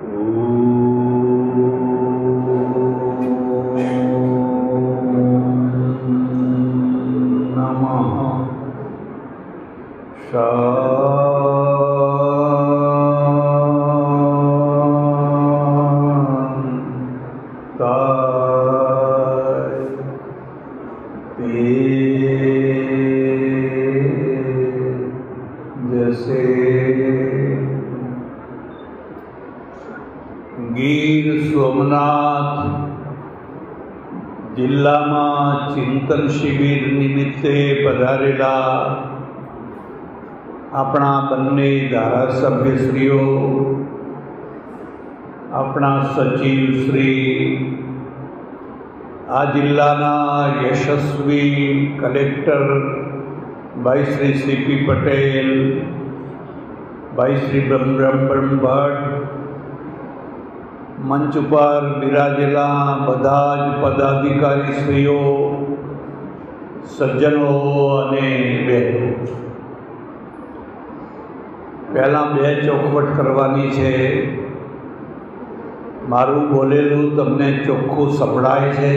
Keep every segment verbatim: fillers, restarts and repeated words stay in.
ગીર સોમનાથ જિલ્લામાં ચિંતન શિબિર નિમિત્તે પધારેલા આપણા બંને ધારાસભ્યશ્રીઓ, આપણા સચિવ શ્રી, આ જિલ્લાના યશસ્વી કલેક્ટર ભાઈ શ્રી સીપી પટેલ, ભાઈ શ્રી બ્રહ્મ બ્રહ્મ ભટ્ટ, મંચ ઉપર બિરાજેલા બધા જ પદાધિકારીશ્રીઓ, સજ્જનો અને બહેનો, પહેલાં બે ચોખવટ કરવાની છે. મારું બોલેલું તમને ચોખ્ખું સંભળાય છે?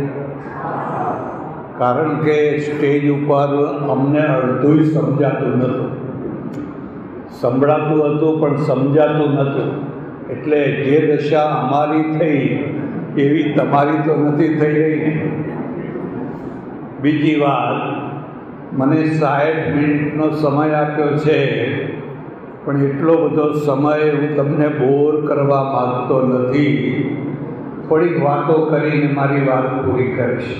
કારણ કે સ્ટેજ ઉપર અમને અડધું સમજાતું નહોતું. સંભળાતું હતું પણ સમજાતું નહોતું. એટલે જે દશા અમારી થઈ એવી તમારી તો નથી થઈ રહી ને. બીજી વાત, મને સાઠ મિનિટનો સમય આપ્યો છે, પણ એટલો બધો સમય હું તમને બોર કરવા માગતો નથી. થોડીક વાતો કરીને મારી વાત પૂરી કરીશ.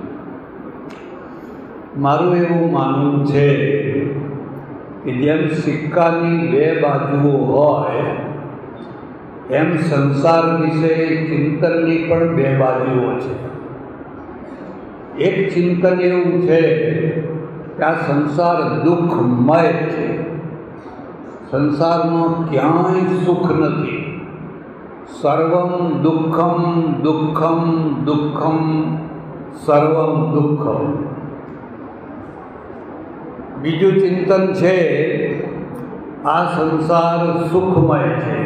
મારું એવું માનવું છે કે જેમ સિક્કાની બે બાજુઓ હોય એમ સંસાર વિશે ચિંતનની પણ બે બાજુઓ છે. એક ચિંતન એવું છે કે આ સંસાર દુઃખમય છે. સંસારમાં ક્યાંય સુખ નથી. સર્વમ દુઃખમ દુઃખમ દુઃખમ સર્વમ દુઃખમ. બીજું ચિંતન છે આ સંસાર સુખમય છે.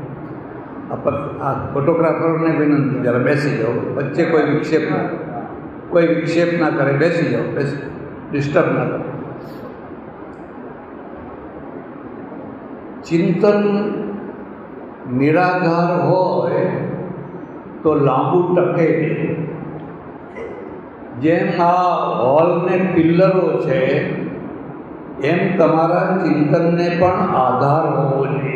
આ ફોટોગ્રાફરોને વિનંતી, જરા બેસી જાઓ, વચ્ચે કોઈ વિક્ષેપ ના કોઈ વિક્ષેપ ના કરે. બેસી જાઓ, બેસી, ડિસ્ટર્બ ના કરે. ચિંતન નિરાધાર હોય તો લાંબુ ટકે. જેમ આ હોલને પિલ્લરો છે એમ તમારા ચિંતનને પણ આધાર હોવો જોઈએ.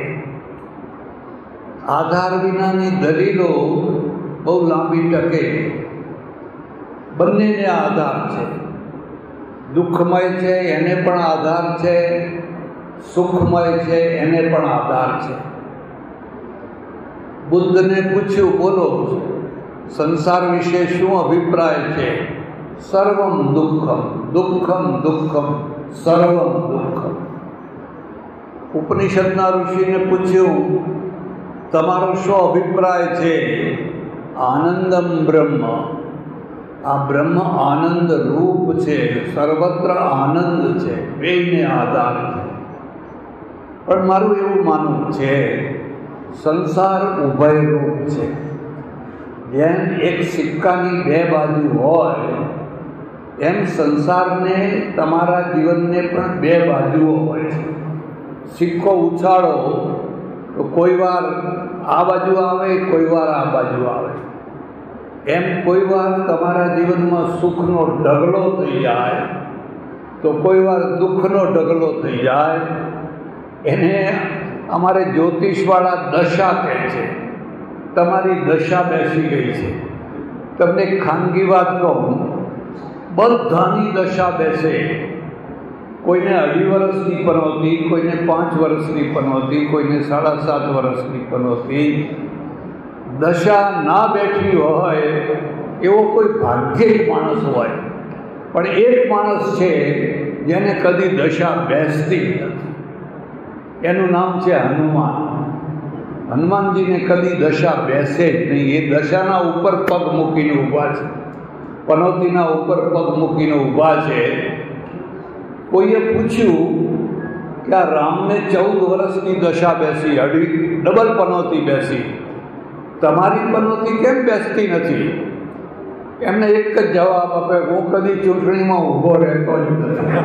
આધાર વિનાની દલીલો બહુ લાંબી ટકે. બંનેને આધાર છે. દુઃખમય છે એને પણ આધાર છે, સુખમય છે એને પણ આધાર છે. બુદ્ધને પૂછ્યું, બોલો સંસાર વિશે શું અભિપ્રાય છે? સર્વમ દુઃખમ દુઃખમ દુઃખમ સર્વમ દુઃખમ. ઉપનિષદના ઋષિને પૂછ્યું, તમારો શું અભિપ્રાય છે? આનંદમ બ્રહ્મ. આ બ્રહ્મ આનંદ રૂપ છે, સર્વત્ર આનંદ છે, બેયને આધાર છે. પણ મારું એવું માનવું છે સંસાર ઉભયરૂપ છે. જેમ એક સિક્કાની બે બાજુ હોય એમ સંસારને, તમારા જીવનને પણ બે બાજુઓ હોય છે. સિક્કો ઉછાળો તો કોઈ વાર આ બાજુ આવે, કોઈ વાર આ બાજુ આવે. એમ કોઈ વાર તમારા જીવનમાં સુખનો ઢગલો થઈ જાય તો કોઈ વાર દુઃખનો ઢગલો થઈ જાય. એને અમારે જ્યોતિષવાળા દશા કહે છે. તમારી દશા બેસી ગઈ છે. તમને ખાનગી વાત કહું, બધાની દશા બેસે. કોઈને અઢી વર્ષની પનોતી, કોઈને પાંચ વર્ષની પનોતી, કોઈને સાડા સાત વર્ષની પનોતી. દશા ના બેઠી હોય એવો કોઈ ભાગ્યે માણસ હોય. પણ એક માણસ છે જેને કદી દશા બેસતી નથી. એનું નામ છે હનુમાન. હનુમાનજીને કદી દશા બેસે જ નહીં. એ દશાના ઉપર પગ મૂકીને ઊભા છે, પનોતીના ઉપર પગ મૂકીને ઊભા છે. કોઈએ પૂછ્યું કે આ રામને ચૌદ વર્ષની દશા બેસી, અઢી ડબલ પનોતી બેસી, તમારી પનોતી કેમ બેસતી નથી? એમને એક જ જવાબ આપે, હું કદી ચૂંટણીમાં ઊભો રહેતો જ નથી.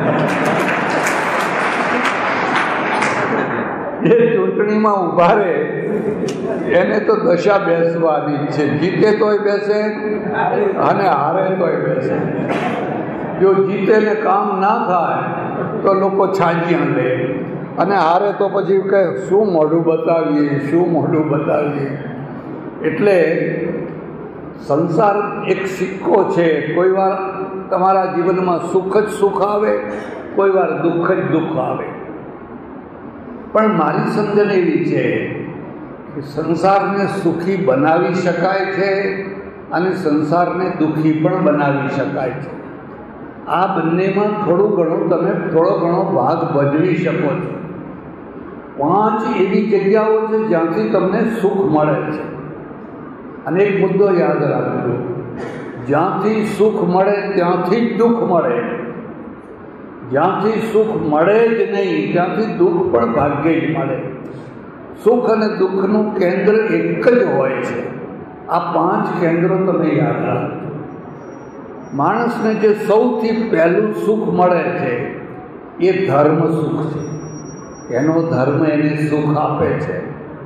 જે ચૂંટણીમાં ઊભા રહે એને તો દશા બેસવાની જ છે. જીતે તોય બેસે અને હારે તોય બેસે. જો જીતે ને કામ ના થાય તો લોકો છાંજિયા લે, અને હારે તો પછી કે શું મોઢું બતાવીએ, શું મોઢું બતાવીએ. એટલે સંસાર એક સિક્કો છે. કોઈ વાર તમારા જીવનમાં સુખ જ સુખ આવે, કોઈ વાર દુઃખ જ દુઃખ આવે. પણ મારી સમજણ એવી છે કે સંસારને સુખી બનાવી શકાય છે અને સંસારને દુઃખી પણ બનાવી શકાય છે. આ બંનેમાં થોડું ઘણું તમે થોડો ઘણો ભાગ ભજવી શકો છો. પાંચ એવી જગ્યાઓ છે જ્યાંથી તમને સુખ મળે છે. અને એક મુદ્દો યાદ રાખજો, જ્યાંથી સુખ મળે ત્યાંથી જ દુઃખ મળે. જ્યાંથી સુખ મળે જ નહીં ત્યાંથી દુઃખ પણ ભાગ્યે જ મળે. સુખ અને દુઃખનું કેન્દ્ર એક જ હોય છે. આ પાંચ કેન્દ્રો તમે યાદ રાખજો. માણસને જે સૌથી પહેલું સુખ મળે છે એ ધર્મ સુખ છે. એનો ધર્મ એને સુખ આપે છે.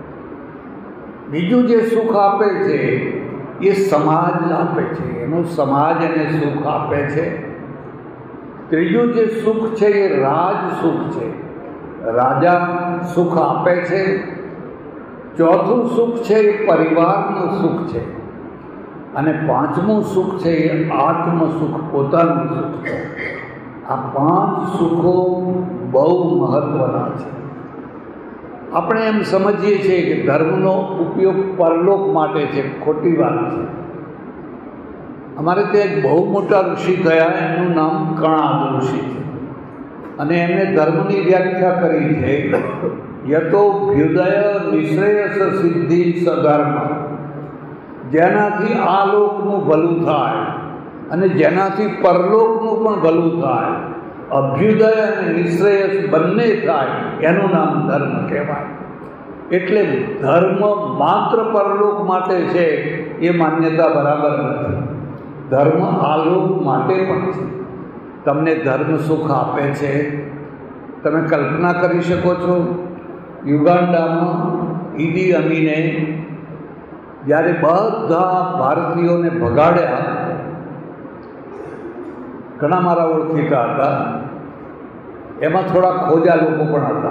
બીજું જે સુખ આપે છે એ સમાજ આપે છે, એનો સમાજ એને સુખ આપે છે. ત્રીજું જે સુખ છે એ રાજ સુખ છે, રાજા સુખ આપે છે. ચોથું સુખ છે એ પરિવારનું સુખ છે. અને પાંચમું સુખ છે એ આત્મ સુખ, પોતાનું સુખ છે. આ પાંચ સુખો બહુ મહત્વના છે. આપણે એમ સમજીએ છીએ કે ધર્મનો ઉપયોગ પરલોક માટે છે. ખોટી વાત છે. અમારે ત્યાં એક બહુ મોટા ઋષિ થયા, એનું નામ કણાદ ઋષિ છે. અને એમણે ધર્મની વ્યાખ્યા કરી છે, યતોભ્યુદય નિશ્રેયસ સિદ્ધિ સધર્મ. જેનાથી આ લોકનું ભલું થાય અને જેનાથી પરલોકનું પણ ભલું થાય, અભ્યુદય અને નિશ્રેયસ બંને થાય, એનું નામ ધર્મ કહેવાય. એટલે ધર્મ માત્ર પરલોક માટે છે એ માન્યતા બરાબર નથી. ધર્મ આલોક માટે પણ છે. તમને ધર્મ સુખ આપે છે. તમે કલ્પના કરી શકો છો, યુગાન્ડામાં ઈદી અમીને જ્યારે બધા ભારતીયોને ભગાડ્યા, ઘણા મારા ઓળખીતા હતા, એમાં થોડા ખોજા લોકો પણ હતા.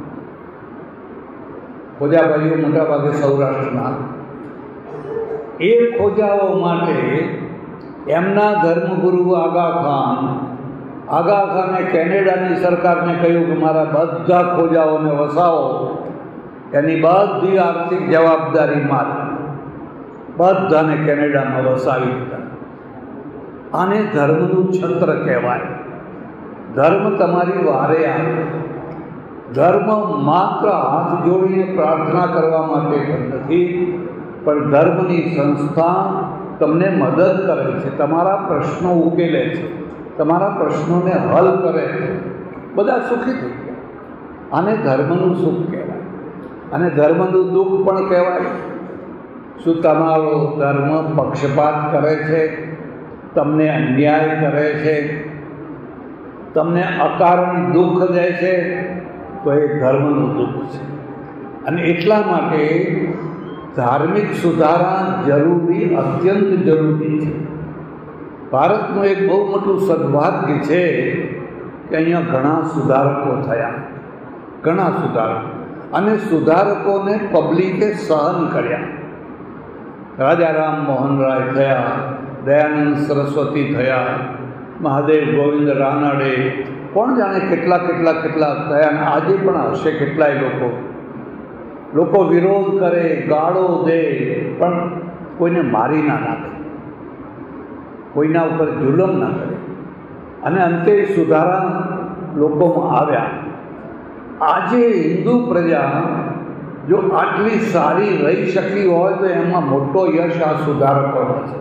ખોજા ભાઈઓ મોટાભાગે સૌરાષ્ટ્રના. એ ખોજાઓ માટે એમના ધર્મગુરુ આગા ખાન આગા ખાને કેનેડાની સરકારને કહ્યું કે મારા બધા ખોજાઓને વસાવો, એની બધી આર્થિક જવાબદારી મારી. બધાને કેનેડામાં વસાવી દીધા. આને ધર્મનું છત્ર કહેવાય. ધર્મ તમારી વારે આવે. ધર્મ માત્ર હાથ જોડીને પ્રાર્થના કરવા માટે પણ નથી, પણ ધર્મની સંસ્થા તમને મદદ કરે છે, તમારા પ્રશ્નો ઉકેલે છે, તમારા પ્રશ્નોને હલ કરે છે. બધા સુખી થઈ ગયા. આને ધર્મનું સુખ કહેવાય. અને ધર્મનું દુઃખ પણ કહેવાય. શું તમારો ધર્મ પક્ષપાત કરે છે, તમને અન્યાય કરે છે, તમને અકારણ દુઃખ દે છે, તો એ ધર્મનું દુઃખ છે. અને એટલા માટે ધાર્મિક સુધારા જરૂરી, અત્યંત જરૂરી છે. ભારતનું એક બહુ મોટું સદભાગ્ય છે કે અહીંયા ઘણા સુધારકો થયા, ઘણા સુધારકો. અને સુધારકોને પબ્લિકે સહન કર્યા. રાજા રામ મોહન રાય થયા, દયાનંદ સરસ્વતી થયા, મહાદેવ ગોવિંદ રાનડે, કોણ જાણે કેટલા કેટલા કેટલા થયા. અને આજે પણ હશે કેટલાય લોકો. લોકો વિરોધ કરે, ગાળો દે, પણ કોઈને મારી ના નાખે, કોઈના ઉપર જુલમ ના કરે. અને અંતે સુધારા લોકોમાં આવ્યા. આજે હિન્દુ પ્રજા જો આટલી સારી રહી શકી હોય તો એમાં મોટો યશ આ સુધારકોનો છે.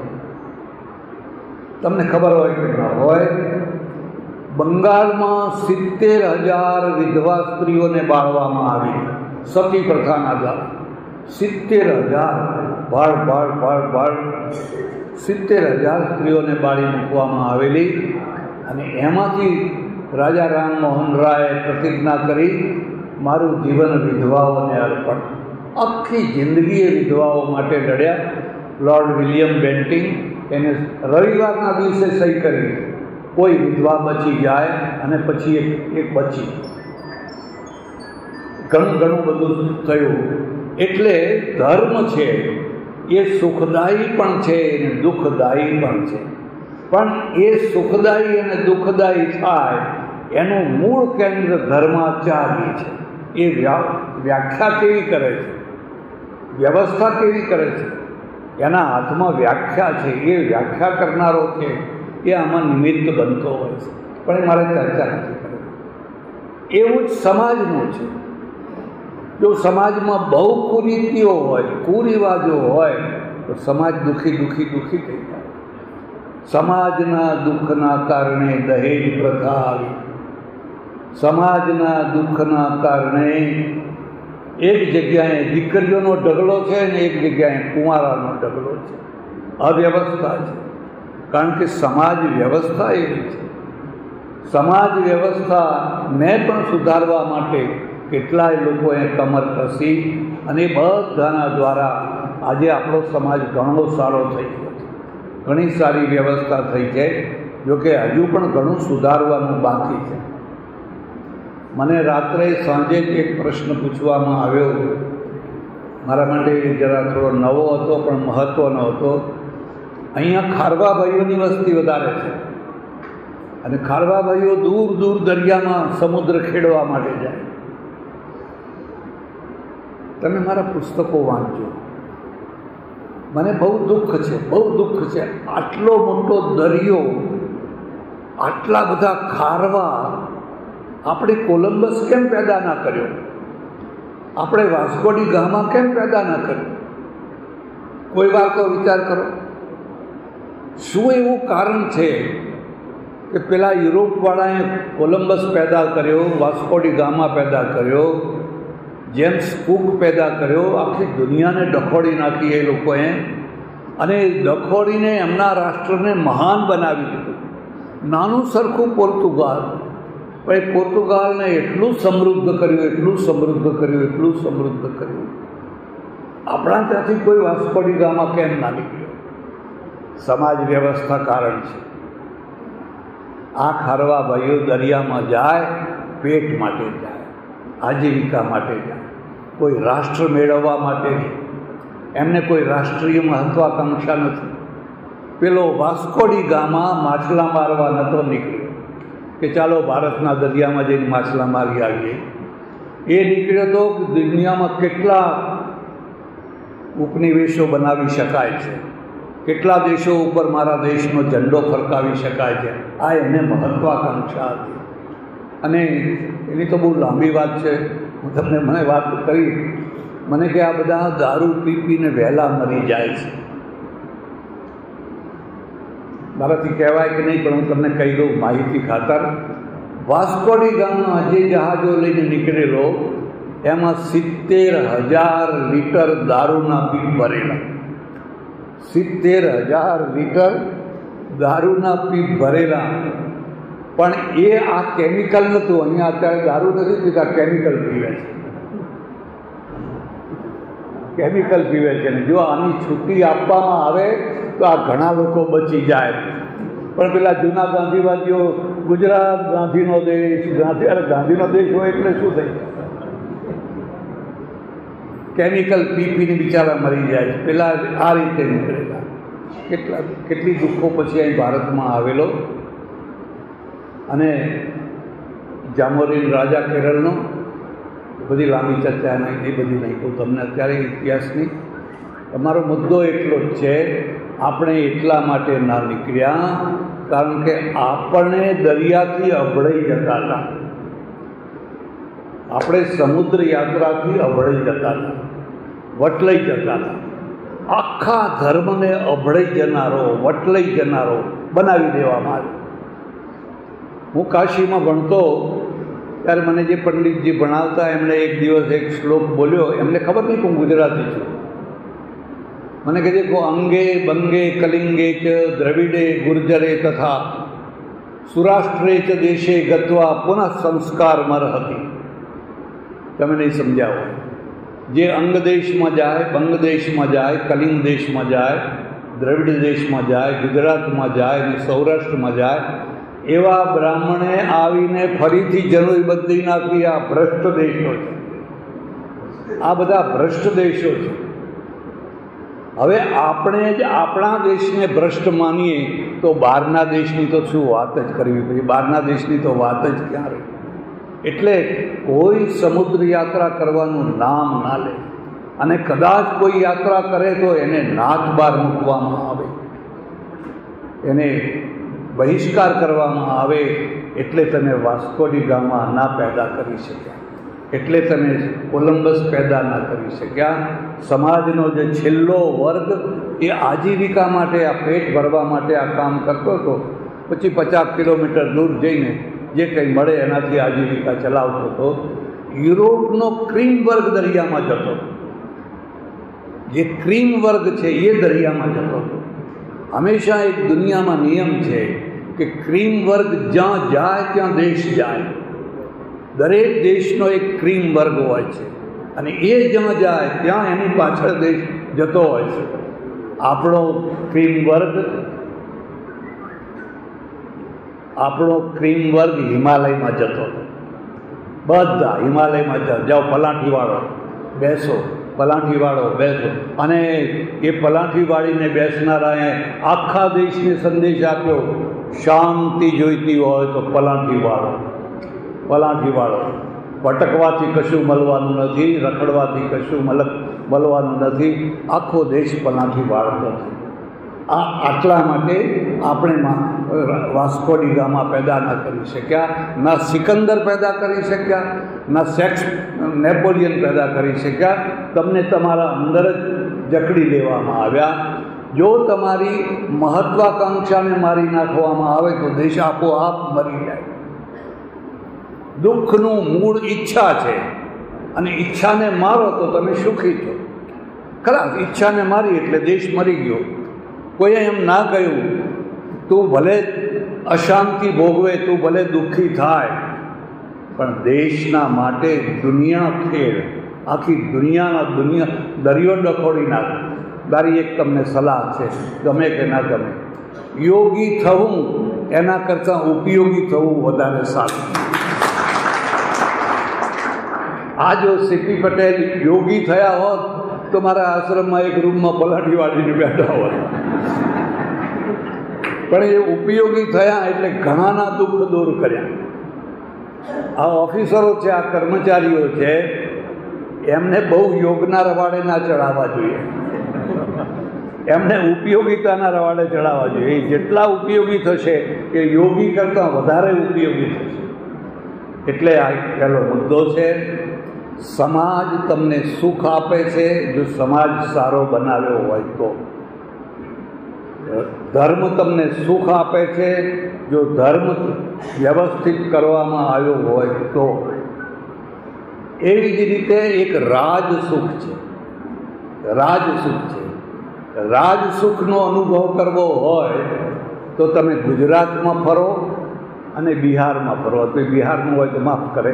તમને ખબર હોય કે ન હોય, બંગાળમાં સિત્તેર હજાર વિધવા સ્ત્રીઓને બાળવામાં આવી સતી પ્રથાના દ્વારા. સિત્તેર હજાર ભાળ ભાળ ભાળ ભાળ સિત્તેર હજાર સ્ત્રીઓને બાળી મૂકવામાં આવેલી, અને એમાંથી રાજા રામમોહન રાયે પ્રતિજ્ઞા કરી, મારું જીવન વિધવાઓને અર્પણ. આખી જિંદગી એ વિધવાઓ માટે લડ્યા. લોર્ડ વિલિયમ બેન્ટિંગ એને રવિવારના દિવસે સહી કરી, કોઈ વિધવા બચી જાય અને પછી એક એક બચી. ઘણું ઘણું બધું થયું. એટલે ધર્મ છે એ સુખદાયી પણ છે અને દુઃખદાયી પણ છે. પણ એ સુખદાયી અને દુઃખદાયી થાય એનું મૂળ કેન્દ્ર ધર્માચાર્ય છે. એ વ્યાખ્યા કેવી કરે છે, વ્યવસ્થા કેવી કરે છે, એના હાથમાં વ્યાખ્યા છે. એ વ્યાખ્યા કરનારો છે એ આમાં નિમિત્ત બનતો હોય છે, પણ એ મારે ચર્ચા નથી કરવી. એવું જ સમાજનું છે. જો સમાજમાં બહુ કુરીતિઓ હોય, કુરિવાજો હોય, તો સમાજ દુઃખી દુઃખી દુઃખી થઈ જાય. સમાજના દુઃખના કારણે દહેજ પ્રથા આવી. સમાજના દુઃખના કારણે એક જગ્યાએ દીકરીઓનો ઢગલો છે અને એક જગ્યાએ કુંવારાનો ઢગલો છે. અવ્યવસ્થા છે. કારણ કે સમાજ વ્યવસ્થા એવી છે. સમાજ વ્યવસ્થાને પણ સુધારવા માટે કેટલાય લોકોએ કમર કસી, અને બધાના દ્વારા આજે આપણો સમાજ ઘણો સારો થઈ ગયો છે. ઘણી સારી વ્યવસ્થા થઈ છે. જોકે હજુ પણ ઘણું સુધારવાનું બાકી છે. મને રાત્રે સાંજે જ એક પ્રશ્ન પૂછવામાં આવ્યો, મારા માટે જરા થોડો નવો હતો પણ મહત્ત્વનો હતો. અહીંયા ખારવા ભાઈઓની વસ્તી વધારે છે, અને ખારવા ભાઈઓ દૂર દૂર દરિયામાં સમુદ્ર ખેડવા માટે જાય. તમે મારા પુસ્તકો વાંચજો. મને બહુ દુઃખ છે, બહુ દુઃખ છે. આટલો મોટો દરિયો, આટલા બધા ખારવા આપણે કોલંબસ કેમ પેદા ના કર્યો? આપણે વાસ્કો ડી ગામા કેમ પેદા ના કર્યો? કોઈ વાર તો વિચાર કરો. શું એવું કારણ છે કે પેલા યુરોપવાળાએ કોલંબસ પેદા કર્યો, વાસ્કો ડી ગામા પેદા કર્યો, જેમ્સ કુક પેદા કર્યો, આખી દુનિયાને ડખોડી નાખી એ લોકોએ, અને ડખોડીને એમના રાષ્ટ્રને મહાન બનાવી દીધું. નાનું સરખું પોર્તુગાલ, પણ એ પોર્તુગાલને એટલું સમૃદ્ધ કર્યું, એટલું સમૃદ્ધ કર્યું, એટલું સમૃદ્ધ કર્યું. આપણા ત્યાંથી કોઈ વાસ્કો ડી ગામા કેમ ના નીકળ્યો? સમાજ વ્યવસ્થા કારણ છે. આ ખારવા ભાઈઓ દરિયામાં જાય, પેટ માટે જાય, આજીવિકા માટે જાય, કોઈ રાષ્ટ્ર મેળવવા માટે નહીં. એમને કોઈ રાષ્ટ્રીય મહત્વાકાંક્ષા નથી. પેલો વાસ્કો ડી ગામા માછલા મારવા નહોતો નીકળ્યો કે ચાલો ભારતના દરિયામાં જઈને માછલા મારી આવીએ. એ નીકળ્યો તો દુનિયામાં કેટલા ઉપનિવેશો બનાવી શકાય છે, કેટલા દેશો ઉપર મારા દેશનો ઝંડો ફરકાવી શકાય છે. આ એને મહત્વાકાંક્ષા હતી. અને એની તો બહુ લાંબી વાત છે. હું તમને મને વાત કરી, મને કે આ બધા દારૂ પી પીને વહેલા મરી જાય છે. મારાથી કહેવાય કે નહીં, પણ હું તમને કહી દઉં માહિતી ખાતર. વાસ્કો ડી ગામા જે જહાજો લઈને નીકળેલો, એમાં સિત્તેર હજાર લીટર દારૂના પીપ ભરેલા. સિત્તેર હજાર લીટર દારૂના પીપ ભરેલા. પણ એ આ કેમિકલ નહોતું. અહીંયા અત્યારે દારૂ નથી પીતા, કેમિકલ પીવે છે. કેમિકલ પીવે છે. ને જો આની છૂટી આપવામાં આવે તો આ ઘણા લોકો બચી જાય. પણ પેલા જૂના ગાંધીવાદીઓ ગુજરાત ગાંધીનો દેશ, ગાંધી અરે ગાંધીનો દેશ હોય એટલે શું થઈ જાય? કેમિકલ પી પીને બિચારા મરી જાય છે. પેલા આ રીતે નીકળેલા. કેટલા કેટલી દુઃખો પછી અહીં ભારતમાં આવેલો. અને જામોરીન રાજા કેરળનો, બધી લાંબી ચર્ચા નહીં, એ બધી નહીં કહું તમને અત્યારે ઇતિહાસની. તમારો મુદ્દો એટલો જ છે, આપણે એટલા માટે ના નીકળ્યા કારણ કે આપણે દરિયાથી અભળાઈ જતા હતા. આપણે સમુદ્ર યાત્રાથી અભળાઈ જતા હતા, વટલાઈ જતા હતા. આખા ધર્મને અભળાઈ જનારો, વટલાઈ જનારો બનાવી દેવામાં આવ્યો. હું કાશીમાં ભણતો ત્યારે મને જે પંડિતજી ભણાવતા એમણે એક દિવસ એક શ્લોક બોલ્યો. એમને ખબર નહીં કે હું ગુજરાતી છું. મને કહે છે કે અંગે બંગે કલિંગે ચ દ્રવિડે ગુર્જરે તથા સુરાષ્ટ્રે ચ દેશે ગત્વા પુનઃ સંસ્કાર મરહતી. તમે નહીં સમજાવો. જે અંગ દેશમાં જાય, બંગ દેશમાં જાય, કલિંગ દેશમાં જાય, દ્રવિડ દેશમાં જાય, ગુજરાતમાં જાય અને સૌરાષ્ટ્રમાં જાય, એવા બ્રાહ્મણે આવીને ફરીથી જનોઈ બદલી નાખી. આ ભ્રષ્ટ દેશો છે, આ બધા ભ્રષ્ટ દેશો છે. હવે આપણે જ આપણા દેશને ભ્રષ્ટ માનીએ તો બહારના દેશની તો શું વાત જ કરવી પડે. બહારના દેશની તો વાત જ ક્યાં રહી. એટલે કોઈ સમુદ્ર યાત્રા કરવાનું નામ ના લે, અને કદાચ કોઈ યાત્રા કરે તો એને નાથ બહાર મૂકવામાં આવે, એને બહિષ્કાર કરવામાં આવે. એટલે તમે વાસ્કો ડી ગામા ના પેદા કરી શક્યા, એટલે તમે કોલંબસ પેદા ના કરી શક્યા. સમાજનો જે છેલ્લો વર્ગ એ આજીવિકા માટે, આ પેટ ભરવા માટે આ કામ કરતો હતો. પછી પચાસ કિલોમીટર દૂર જઈને જે કંઈ મળે એનાથી આજીવિકા ચલાવતો હતો. યુરોપનો ક્રીમ વર્ગ દરિયામાં જતો, જે ક્રીમ વર્ગ છે એ દરિયામાં જતો હતો. હંમેશા એક દુનિયામાં નિયમ છે કે ક્રીમ વર્ગ જ્યાં જાય ત્યાં દેશ જાય. દરેક દેશનો એક ક્રીમ વર્ગ હોય છે, અને એ જ્યાં જાય ત્યાં એની પાછળ દેશ જતો હોય છે. આપણો ક્રીમ વર્ગ આપણો ક્રીમ વર્ગ હિમાલયમાં જતો. બધા હિમાલયમાં જાઓ, જાઓ પલાંઠીવાળો બેસો, પલાંઠીવાળો બેસો. અને એ પલાંઠી વાળીને બેસનારાએ આખા દેશને સંદેશ આપ્યો, શાંતિ જોઈતી હોય તો પલાંઠીવાળો, પલાંઠીવાળો. ભટકવાથી કશું મળવાનું નથી, રખડવાથી કશું મલ મળવાનું નથી. આખો દેશ પલાંઠી વાળતો છે. આ આટલા માટે આપણે વાસ્કો ડી ગામા પેદા ન કરી શક્યા, ના સિકંદર પેદા કરી શક્યા, ના સેક્સ નેપોલિયન પેદા કરી શક્યા. તમને તમારા અંદર જ જકડી લેવામાં આવ્યા. જો તમારી મહત્વાકાંક્ષાને મારી નાખવામાં આવે તો દેશ આપોઆપ મરી જાય. દુઃખનું મૂળ ઈચ્છા છે, અને ઈચ્છાને મારો તો તમે સુખી છો. ખરા, ઈચ્છાને મારી એટલે દેશ મરી ગયો. કોઈએ એમ ના કહ્યું તું ભલે અશાંતિ ભોગવે, તું ભલે દુઃખી થાય, પણ દેશના માટે દુનિયા ખેડ, આખી દુનિયાના દુનિયા દરિયો ડખોડી નાખ. તારી એક તમને સલાહ છે, ગમે કે ના ગમે, યોગી થવું એના કરતાં ઉપયોગી થવું વધારે સારું. આ જો સીપી પટેલ યોગી થયા હોત તો મારા આશ્રમમાં એક રૂમમાં પલાઠી વાળીને બેઠા હોત. પણ એ ઉપયોગી થયા એટલે ઘણાના દુઃખ દૂર કર્યા. આ ઓફિસરો છે, આ કર્મચારીઓ છે, એમને બહુ યોગના રવાડે ના ચડાવવા જોઈએ, એમને ઉપયોગિતાના રવાડે ચડાવવા જોઈએ. એ જેટલા ઉપયોગી થશે એ યોગી કરતાં વધારે ઉપયોગી થશે. એટલે આ પહેલો મુદ્દો છે. સમાજ તમને સુખ આપે છે જો સમાજ સારો બનાવ્યો હોય તો. ધર્મ તમને સુખ આપે છે જો ધર્મ વ્યવસ્થિત કરવામાં આવ્યો હોય તો. એવી જ રીતે એક રાજસુખ છે, રાજસુખ છે. રાજસુખનો અનુભવ કરવો હોય તો તમે ગુજરાતમાં ફરો અને બિહારમાં ફરો. તો બિહારનું હોય તો માફ કરે,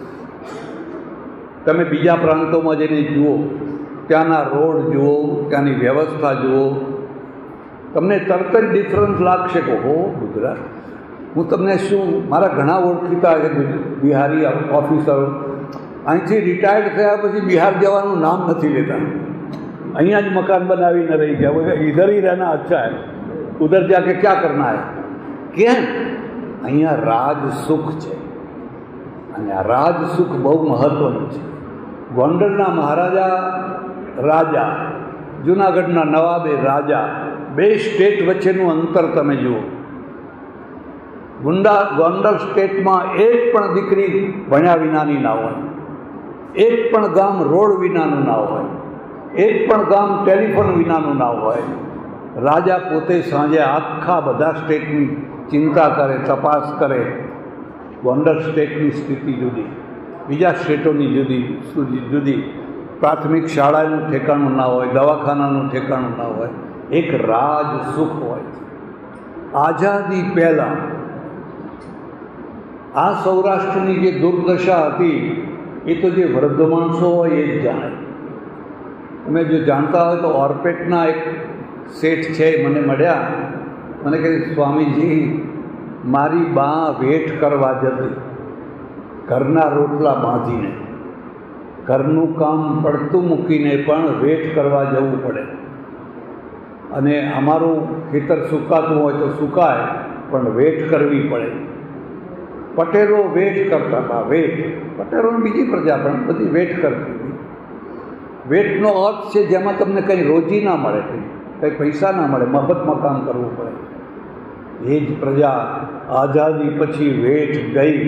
તમે બીજા પ્રાંતોમાં જઈને જુઓ, ત્યાંના રોડ જુઓ, ત્યાંની વ્યવસ્થા જુઓ, તમને તરત જ ડિફરન્સ લાગશે કે હો ગુજરાત. હું તમને શું, મારા ઘણા ઓળખીતા છે બિહારી ઓફિસરો, અહીંથી રિટાયર્ડ થયા પછી બિહાર જવાનું નામ નથી લેતા. અહીંયા જ મકાન બનાવીને રહી ગયા. ઇધર ही रहना अच्छा है, ઉધર જાકે ક્યાં કરના હે. કેમ? અહીંયા રાજ સુખ છે, અને આ રાજ સુખ બહુ મહત્વનું છે. ગોંડલના મહારાજા રાજા, જૂનાગઢના નવાબે રાજા, બે સ્ટેટ વચ્ચેનું અંતર તમે જુઓ. ગુંડા ગોંડલ સ્ટેટમાં એક પણ દીકરી ભણ્યા વિનાની ના હોય, એક પણ ગામ રોડ વિનાનું ના હોય, એક પણ ગામ ટેલિફોન વિનાનું ના હોય. રાજા પોતે સાંજે આખા બધા સ્ટેટની ચિંતા કરે, તપાસ કરે ગોંડલ સ્ટેટની સ્થિતિ જુદી, બીજા સ્ટેટોની જુદી જુદી. પ્રાથમિક શાળાનું ઠેકાણું ના હોય, દવાખાનાનું ઠેકાણું ના હોય, એક રાજ સુખ હોય. આઝાદી પહેલાં આ સૌરાષ્ટ્રની જે દુર્દશા હતી એ તો જે વૃદ્ધ માણસો હોય એ જ જાણે. તમે જો જાણતા હોય તો ઓર્પેટના એક શેઠ છે, મને મળ્યા. મને કહે, સ્વામીજી મારી બા વેઠ કરવા જતી, ઘરના રોટલા બાંધીને, ઘરનું કામ પડતું મૂકીને પણ વેઠ કરવા જવું પડે. અને અમારું ખેતર સુકાતું હોય તો સુકાય, પણ વેઠ કરવી પડે. પટેલો વેઠ કરતા હતા. વેઠ પટેલોની બીજી પ્રજા પણ બધી વેઠ કરતી હતી. વેઠનો અર્થ છે જેમાં તમને કંઈ રોજી ના મળે, કંઈ પૈસા ના મળે, મફતમાં કામ કરવું પડે. એ જ પ્રજા આઝાદી પછી વેઠ ગઈ.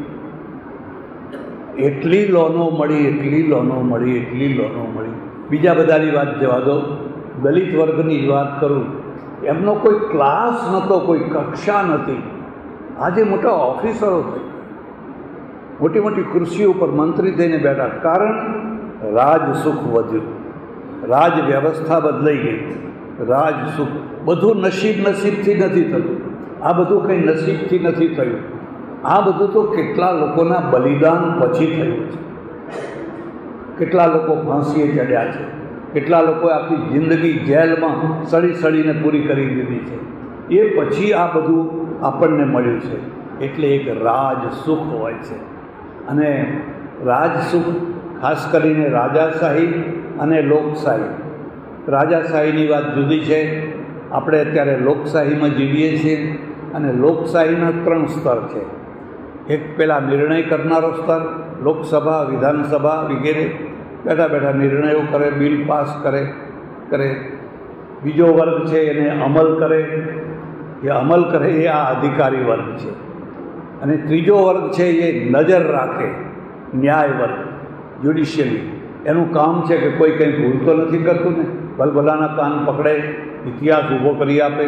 એટલી લોનો મળી, એટલી લોનો મળી, એટલી લોનો મળી. બીજા બધાની વાત જવા દો, દલિત વર્ગની જ વાત કરું. એમનો કોઈ ક્લાસ નહોતો, કોઈ કક્ષા નથી. આજે મોટા ઓફિસરો થઈ, મોટી મોટી ખુરશીઓ ઉપર મંત્રી થઈને બેઠા. કારણ રાજ સુખ વધ્યું, રાજ વ્યવસ્થા બદલાઈ ગઈ. રાજ સુખ બધું નસીબ નસીબથી નથી થતું. આ બધું કંઈ નસીબથી નથી થયું. આ બધું તો કેટલા લોકોના બલિદાન પછી થયું છે. કેટલા લોકો ફાંસીએ ચડ્યા છે, કેટલા લોકોએ આખી જિંદગી જેલમાં સડી સડીને પૂરી કરી દીધી છે. એ પછી આ બધું આપણને મળ્યું છે. એટલે એક રાજ સુખ હોય છે. અને રાજ સુખ ખાસ કરીને રાજાશાહી અને લોકશાહી. રાજાશાહીની વાત જુદી છે. આપણે અત્યારે લોકશાહીમાં જીવીએ છીએ. અને લોકશાહીના ત્રણ સ્તર છે. એક પહેલાં નિર્ણય કરનારો સ્તર, લોકસભા, વિધાનસભા વગેરે બેઠા બેઠા નિર્ણયો કરે, બિલ પાસ કરે કરે બીજો વર્ગ છે એને અમલ કરે. એ અમલ કરે એ આ અધિકારી વર્ગ છે. અને ત્રીજો વર્ગ છે એ નજર રાખે, ન્યાય વર્ગ, જ્યુડિશિયલી. એનું કામ છે કે કોઈ કંઈ ભૂલ તો નથી કરતું ને, ભલભલાના કાન પકડે, ઇતિહાસ ઊભો કરી આપે.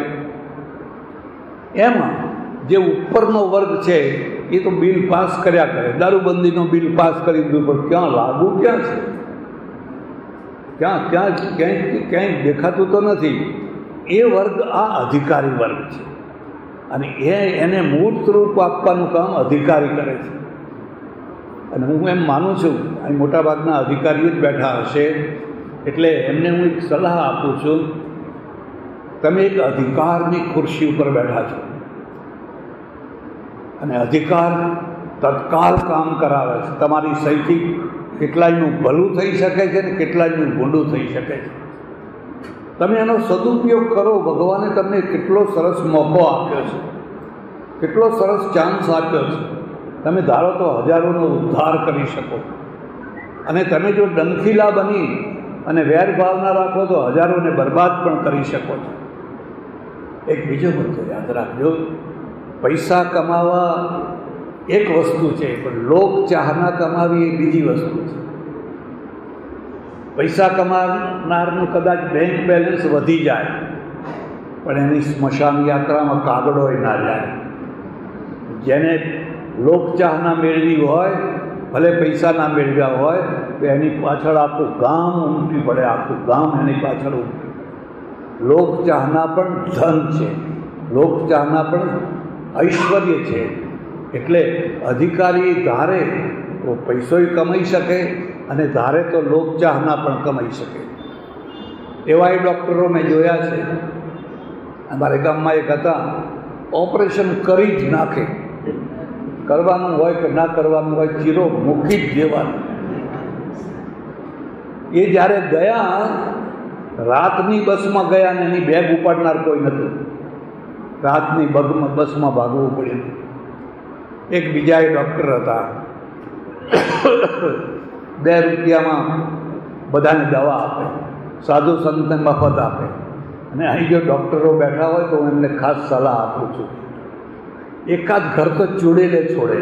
એમાં જે ઉપરનો વર્ગ છે એ તો બિલ પાસ કર્યા કરે, દારૂબંધીનો બિલ પાસ કરી દીધું, પણ ક્યાં લાગુ ક્યાં છે? ક્યાં ક્યાં ક્યાંય ક્યાંય દેખાતું તો નથી. એ વર્ગ આ અધિકારી વર્ગ છે. અને એ એને મૂર્ત રૂપ આપવાનું કામ અધિકારી કરે છે. અને હું એમ માનું છું, અહીં મોટાભાગના અધિકારીઓ જ બેઠા હશે, એટલે એમને હું એક સલાહ આપું છું. તમે એક અધિકારની ખુરશી ઉપર બેઠા છો અને અધિકાર તત્કાલ કામ કરાવે છે. તમારી સહીથી કેટલાયનું ભલું થઈ શકે છે ને કેટલાયનું ભૂંડું થઈ શકે છે. તમે એનો સદુપયોગ કરો. ભગવાને તમને કેટલો સરસ મોકો આપ્યો છે, કેટલો સરસ ચાન્સ આપ્યો છે. તમે ધારો તો હજારોનો ઉદ્ધાર કરી શકો. અને તમે જો ડંખીલા બની અને વેરભાવના રાખો તો હજારોને બરબાદ પણ કરી શકો છો. એક બીજો મુદ્દો યાદ રાખજો, પૈસા કમાવા એક વસ્તુ છે, પણ લોક ચાહના કમાવી એ બીજી વસ્તુ છે. પૈસા કમાનારનું કદાચ બેંક બેલેન્સ વધી જાય, પણ એની સ્મશાન યાત્રામાં કાગડોય ના જાય. જેને લોકચાહના મેળવી હોય, ભલે પૈસા ના મેળવ્યા હોય, તો એની પાછળ આખું ગામ ઉમટી પડે, આખું ગામ એની પાછળ ઉમટી. લોકચાહના પણ ધન છે, લોકચાહના પણ ઐશ્વર્ય છે. એટલે અધિકારી ધારે તો પૈસોય કમાઈ શકે અને ધારે તો લોકચાહના પણ કમાઈ શકે. એવાય ડૉક્ટરો મેં જોયા છે. અમારે ગામમાં એક હતા, ઓપરેશન કરી જ નાખે. કરવાનું હોય કે ના કરવાનું હોય, ચીરો મૂકી જ દેવાનું. એ જ્યારે ગયા, રાતની બસમાં ગયા ને એની બેગ ઉપાડનાર કોઈ નહોતું. રાતની બગમાં બસમાં ભાગવું પડ્યું. એક બીજા ડૉક્ટર હતા, બે રૂપિયામાં બધાને દવા આપે, સાધુ સંતને મફત આપે. અને અહીં જો ડૉક્ટરો બેઠા હોય તો હું એમને ખાસ સલાહ આપું છું, એકાદ ઘર તો ચૂડેલે છોડે.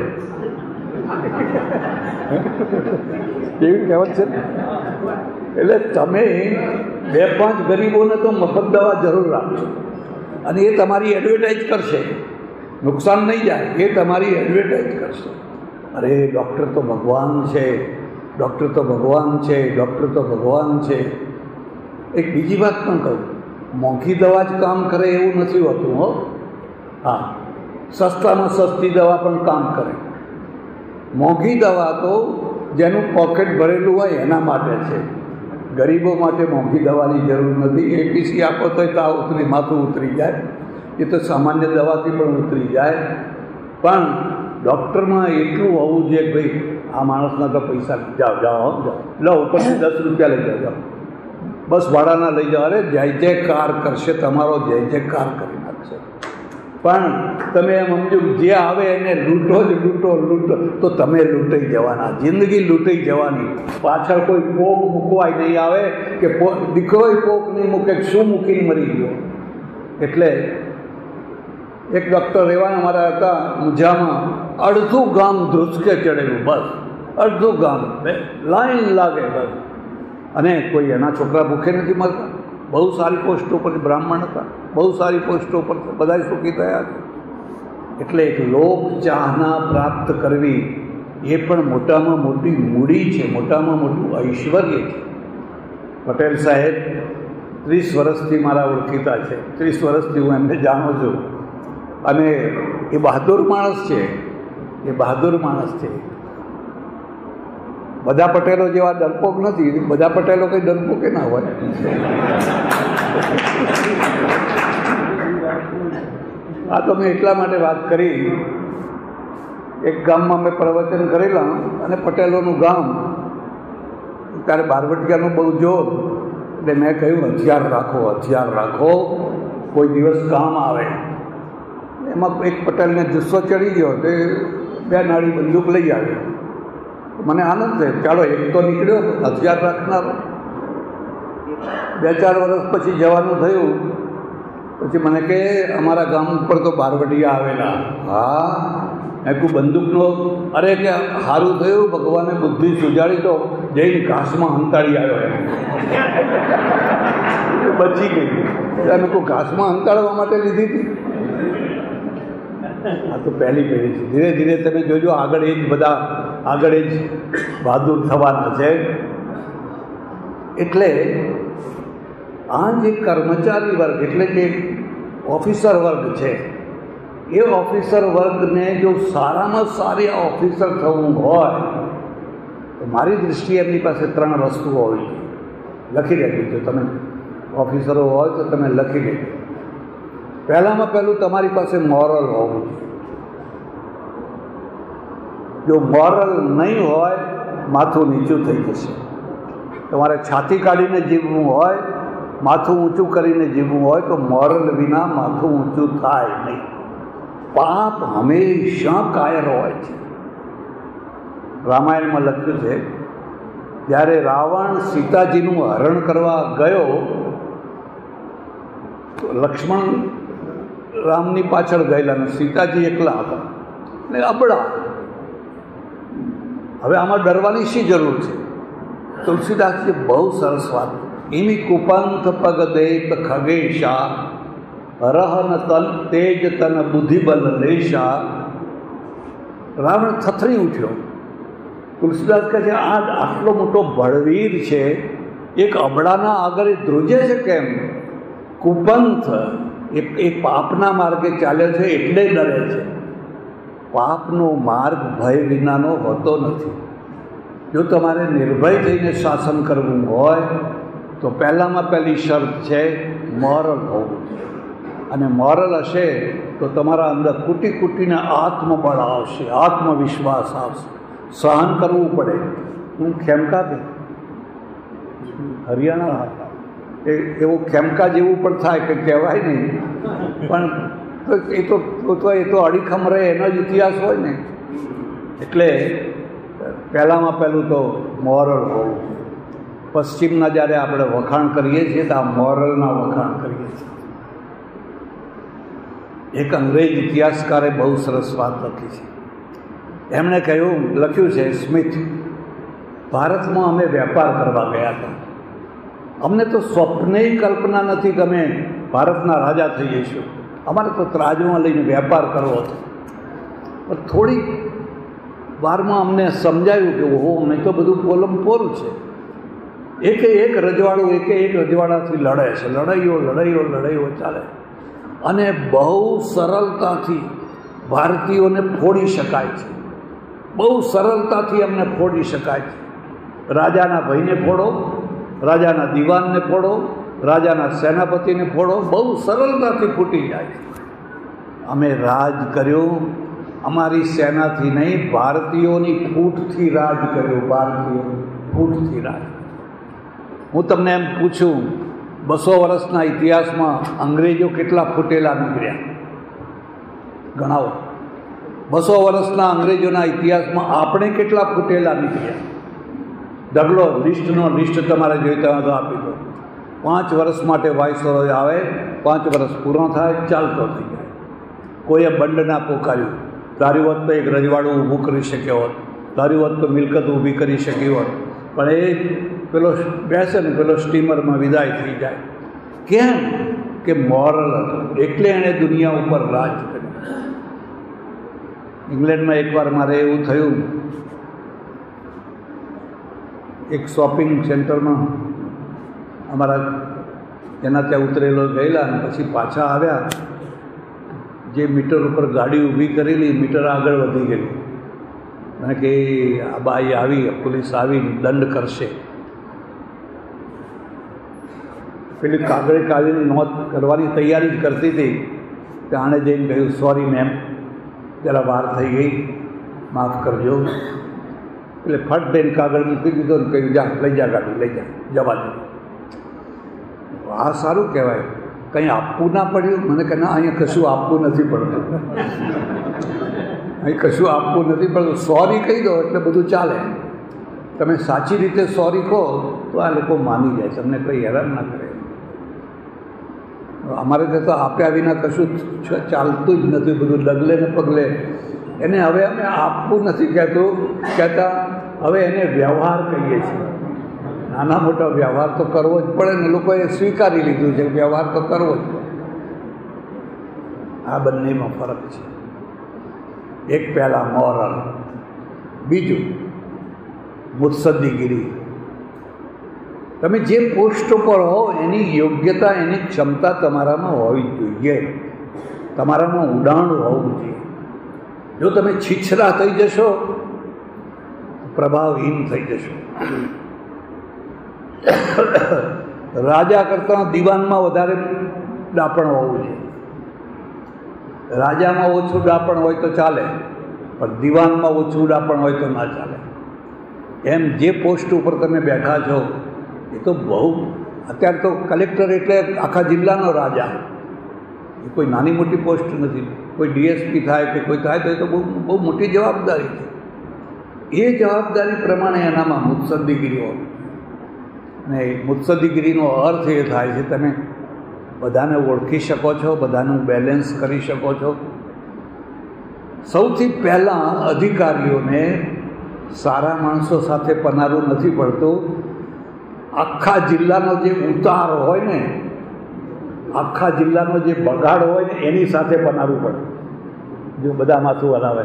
એવી કહેવત છે ને. એટલે તમે બે પાંચ ગરીબોને તો મફત દવા જરૂર રાખજો, અને એ તમારી એડવર્ટાઇઝ કરશે નુકસાન નહીં જાય, એ તમારી એડવર્ટાઇઝ કરશે. અરે ડૉક્ટર તો ભગવાન છે, ડૉક્ટર તો ભગવાન છે, ડૉક્ટર તો ભગવાન છે. એક બીજી વાત પણ કહું, મોંઘી દવા જ કામ કરે એવું નથી હોતું હો. હા, સસ્તામાં સસ્તી દવા પણ કામ કરે. મોંઘી દવા તો જેનું પોકેટ ભરેલું હોય એના માટે છે. ગરીબો માટે મોંઘી દવાની જરૂર નથી. એ પીસી આપો તોય તાવ ઉતરી, માથું ઉતરી જાય. એ તો સામાન્ય દવાથી પણ ઉતરી જાય. પણ ડૉક્ટરમાં એટલું હોવું જોઈએ કે ભાઈ આ માણસના તો પૈસા જાઓ જાઓ જાઓ લો, ઉપરથી દસ રૂપિયા લઈ જાઓ, જાઓ બસ ભાડાના લઈ જાઓ. અરે જય જયકાર કરશે, તમારો જય જયકાર કરી નાખશે. પણ તમે એમ સમજો જે આવે એને લૂંટો જ લૂંટો લૂંટો તો તમે લૂંટાઈ જવાના, જિંદગી લૂંટાઈ જવાની. પાછળ કોઈ પોક મૂકવાય નહીં આવે કે દીકરોય પોક નહીં મૂકે, શું મૂકીને મરી ગયો. એટલે એક ડૉક્ટર એવા અમારા હતા મુંજામાં, અડધું ગામ ધ્રુસકે ચડેલું, બસ અડધું ગામ લાઈન લાગે બસ. અને કોઈ એના છોકરા ભૂખે નથી મરતા. બહુ સારી પોસ્ટો પર બ્રાહ્મણ હતા, બહુ સારી પોસ્ટો પર બધા સુખી થયા છે. એટલે એક લોક ચાહના પ્રાપ્ત કરવી એ પણ મોટામાં મોટી મૂડી છે, મોટામાં મોટું ઐશ્વર્ય છે. પટેલ સાહેબ ત્રીસ વર્ષથી મારા ઓળખીતા છે, ત્રીસ વર્ષથી હું એમને જાણું છું. અને એ બહાદુર માણસ છે, એ બહાદુર માણસ છે. બધા પટેલો જેવા ડરપોક નથી. બધા પટેલો કંઈ ડરપોકે ના હોય. આ તો મેં એટલા માટે વાત કરી, એક ગામમાં મેં પ્રવચન કરેલા અને પટેલોનું ગામ, ત્યારે બારવટિયાનું બહુ જોર. એટલે મેં કહ્યું હથિયાર રાખો, હથિયાર રાખો, કોઈ દિવસ કામ આવે. એમાં એક પટેલને જુસ્સો ચડી ગયો, તે બે નાળી બંદૂક લઈ આવ્યો. મને આનંદ થયો, ચાલો એક તો નીકળ્યો હથિયાર રાખનારો. બે ચાર વર્ષ પછી જવાનું થયું, પછી મને કહે અમારા ગામ ઉપર તો બારવટિયા આવેલા. હા, મેં કહું બંદૂકનો? અરે કે સારું થયું ભગવાને બુદ્ધિ સુજાડી તો જઈને ઘાસમાં હંતાડી આવ્યો એમ બચી ગઈ. મેં કહું ઘાસમાં હંતાડવા માટે લીધી હતી? આ તો પહેલી પેઢી છે. ધીરે ધીરે તમે જોજો આગળ એ જ બધા આગળ એ જ બહાદુર થવાના છે. એટલે આ જે કર્મચારી વર્ગ એટલે જે ઓફિસર વર્ગ છે, એ ઓફિસર વર્ગને જો સારામાં સારી ઓફિસર થવું હોય તો મારી દૃષ્ટિએ એમની પાસે ત્રણ વસ્તુઓ હોવી જોઈએ. લખી લેજો, જો તમે ઓફિસરો હોય તો તમે લખી લેજો. પહેલામાં પહેલું તમારી પાસે મોરલ હોવું જોઈએ. જો મોરલ નહીં હોય માથું નીચું થઈ જશે. તમારે છાતી કાઢીને જીવવું હોય, માથું ઊંચું કરીને જીવવું હોય તો મોરલ વિના માથું ઊંચું થાય નહીં. પાપ હંમેશા કાયર હોય છે. રામાયણમાં લખ્યું છે, જ્યારે રાવણ સીતાજીનું હરણ કરવા ગયો તો લક્ષ્મણ રામની પાછળ ગયેલા અને સીતાજી એકલા હતા એટલે અબળા. હવે આમાં ડરવાની શી જરૂર છે? તુલસીદાસજી બહુ સરસ વાત, ઇમી કુપંથ પગ દેત ખગેશા રહન તન તેજ તન બુદ્ધિબલ લેશા. રાવણ થથરી ઉઠ્યો. તુલસીદાસ કહે છે આ આટલો મોટો બળવીર છે, એક અબળાના આગળ ધ્રુજે છે કેમ? કુપંથ એક એક પાપના માર્ગે ચાલે છે એટલે ડરે છે. પાપનો માર્ગ ભય વિનાનો હોતો નથી. જો તમારે નિર્ભય થઈને શાસન કરવું હોય તો પહેલાંમાં પહેલી શરત છે મોરલ હોવું જોઈએ. અને મોરલ હશે તો તમારા અંદર કુટી કુટીને આત્મબળ આવશે, આત્મવિશ્વાસ આવશે. સહન કરવું પડે. હું ખેમકા દે હરિયાણા હતા, એ એવું ખેમકા જેવું પણ થાય કે કહેવાય નહીં, પણ એ તો એ તો અડીખમ રહે એનો જ ઇતિહાસ હોય ને. એટલે પહેલાંમાં પહેલું તો મોરલ હોવું. પશ્ચિમના જ્યારે આપણે વખાણ કરીએ છીએ તો આ મોરલના વખાણ કરીએ છીએ. એક અંગ્રેજ ઇતિહાસકારે બહુ સરસ વાત લખી છે. એમણે કહ્યું, લખ્યું છે સ્મિથ, ભારતમાં અમે વેપાર કરવા ગયા હતા. અમને તો સ્વપ્નેય કલ્પના નથી કે અમે ભારતના રાજા થઈ જઈશું. અમારે તો ત્રાજમાં લઈને વેપાર કરવો હતો. પણ થોડીક વારમાં અમને સમજાયું કે ઓહો મેં તો બધું પોલમ પોરું છે. એકે એક રજવાડું એકે એક રજવાડાથી લડે છે, લડાઈઓ લડાઈઓ લડાઈઓ ચાલે, અને બહુ સરળતાથી ભારતીયોને ફોડી શકાય છે. બહુ સરળતાથી અમને ફોડી શકાય છે. રાજાના ભાઈને ફોડો, રાજાના દિવાનને ફોડો, રાજાના સેનાપતિને ફોડો, બહુ સરળતાથી ફૂટી જાય છે. અમે રાજ કર્યું અમારી સેનાથી નહીં, ભારતીયોની ફૂટથી રાજ કર્યું. ભારતીયોની ફૂટથી રાજ. હું તમને એમ પૂછું, બસો વર્ષના ઇતિહાસમાં અંગ્રેજો કેટલા ફૂટેલા નીકળ્યા? ગણાવો. બસો વર્ષના અંગ્રેજોના ઇતિહાસમાં આપણે કેટલા ફૂટેલા નીકળ્યા? ઢગલો લિસ્ટનો લિસ્ટ તમારે જોઈતા હોય તો આપી દો. પાંચ વર્ષ માટે વાઇસરોય આવે, પાંચ વર્ષ પૂરો થાય, ચાલતો થઈ જાય. કોઈએ બંધ ના પોકાર્યું. તારી વખત તો એક રજવાડું ઊભું કરી શક્યો હોત, તારી વખત તો મિલકત ઊભી કરી શકી હોત, પણ એ પેલો બેસે ને પેલો સ્ટીમરમાં વિદાય થઈ જાય. કેમ? કે મોરલ હતો, એટલે એણે દુનિયા ઉપર રાજ કર્યું. ઇંગ્લેન્ડમાં એકવાર મારે એવું થયું, એક શોપિંગ સેન્ટરમાં અમારા એના ત્યાં ઉતરેલો ગયેલા અને પછી પાછા આવ્યા. જે મીટર ઉપર ગાડી ઊભી કરેલી, મીટર આગળ વધી ગયેલું, અને કે આ બાઈ આવી, પોલીસ આવી દંડ કરશે. પેલી કાગળે કાઢીને નોંધ કરવાની તૈયારી જ કરતી હતી, ત્યાં આણે જઈને કહ્યું સોરી મેમ, જરા વાર થઈ ગઈ, માફ કરજો. એટલે ફટ દઈને કાગળ મૂકી દીધો ને કહ્યું જા લઈ જા ગાડી, લઈ જા, જવા દે. આ સારું કહેવાય, કંઈ આપવું ના પડ્યું. મને કે ના, અહીંયા કશું આપવું નથી પડતું, અહીં કશું આપવું નથી પડતું. સોરી કહી દો એટલે બધું ચાલે. તમે સાચી રીતે સોરી કહો તો આ લોકો માની જાય, તમને કંઈ હેરાન ના કરે. અમારે ત્યાં તો આપ્યા વિના કશું ચાલતું જ નથી, બધું ડગલે ને પગલે. એને હવે અમે આપવું નથી કહેતું કહેતા, હવે એને વ્યવહાર કહીએ છીએ. નાના મોટા વ્યવહાર તો કરવો જ પડે ને, લોકોએ સ્વીકારી લીધું છે વ્યવહાર તો કરવો જ પડે. આ બંનેમાં ફરક છે. એક પહેલાં મોરલ, બીજું મુત્સદ્દીગીરી. તમે જે પોસ્ટ પર હો એની યોગ્યતા, એની ક્ષમતા તમારામાં હોવી જોઈએ, તમારામાં ઉડાણ હોવું જોઈએ. જો તમે છીછરા થઈ જશો, પ્રભાવહીન થઈ જશો. રાજા કરતાં દિવાનમાં વધારે ડાપણ હોવું જોઈએ. રાજામાં ઓછું ડાપણ હોય તો ચાલે, પણ દિવાનમાં ઓછું ડાપણ હોય તો ના ચાલે. એમ જે પોસ્ટ ઉપર તમે બેઠા છો એ તો બહુ, અત્યારે તો કલેક્ટર એટલે આખા જિલ્લાનો રાજા, એ કોઈ નાની મોટી પોસ્ટ નથી. કોઈ ડીએસપી થાય કે કોઈ થાય તો એ તો બહુ બહુ મોટી જવાબદારી છે. એ જવાબદારી પ્રમાણે એનામાં મુત્સદ્દીગીરી હોય. અને મુત્સદ્દીગીરીનો અર્થ એ થાય છે તમે બધાને ઓળખી શકો છો, બધાનું બેલેન્સ કરી શકો છો. સૌથી પહેલાં અધિકારીઓને સારા માણસો સાથે પનારું નથી પડતું. આખા જિલ્લાનો જે ઉતાર હોય ને, આખા જિલ્લાનો જે બગાડ હોય ને એની સાથે પનારવું પડે. જો બધા માથું હલાવે,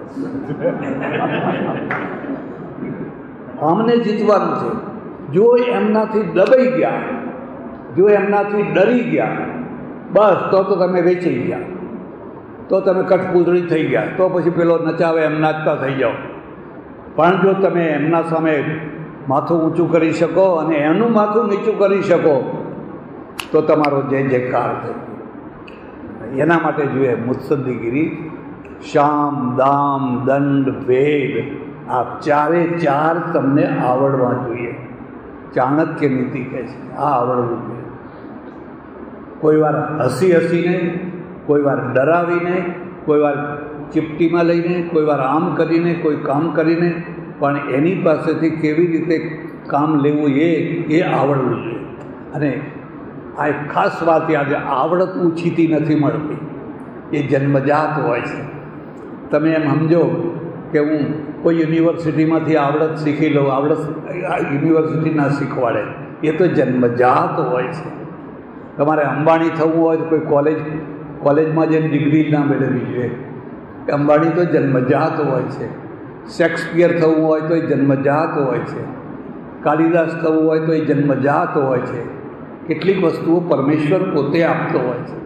અમને જીતવાનું છે. જો એમનાથી દબાઈ ગયા, જો એમનાથી ડરી ગયા, બસ તો તો તમે વેચાઈ ગયા, તો તમે કઠપૂતળી થઈ ગયા, તો પછી પેલો નચાવે એમ નાચતા થઈ જાઓ. પણ જો તમે એમના સામે માથું ઊંચું કરી શકો અને એનું માથું નીચું કરી શકો તો તમારો જય જયકાર થાય. એના માટે જોઈએ મુત્સદ્દીગીરી. શામ, દામ, દંડ, ભેદ, આ ચારે ચાર તમને આવડવા જોઈએ. ચાણક્ય નીતિ કહે છે આ આવડવું જોઈએ. કોઈ વાર હસી હસીને, કોઈ વાર ડરાવીને, કોઈ વાર ચીપટીમાં લઈને, કોઈ વાર આમ કરીને, કોઈ કામ કરીને, પણ એની પાસેથી કેવી રીતે કામ લેવું એ એ આવડવું જોઈએ. અને આ એક ખાસ વાત યાદ છે, આવડત ઉછીતી નથી મળતી, એ જન્મજાત હોય છે. તમે એમ સમજો કે હું કોઈ યુનિવર્સિટીમાંથી આવડત શીખી લઉં, આવડત યુનિવર્સિટી ના શીખવાડે, એ તો જન્મજાત હોય છે. તમારે અંબાણી થવું હોય તો કોઈ કોલેજ કોલેજમાં જઈને ડિગ્રી ના મેળવવી જોઈએ. અંબાણી તો જન્મજાત હોય છે, શેક્સપિયર થવું હોય તો એ જન્મજાત હોય છે, કાલિદાસ થવું હોય તો એ જન્મજાત હોય છે. કેટલીક વસ્તુઓ પરમેશ્વર પોતે આપતો હોય છે.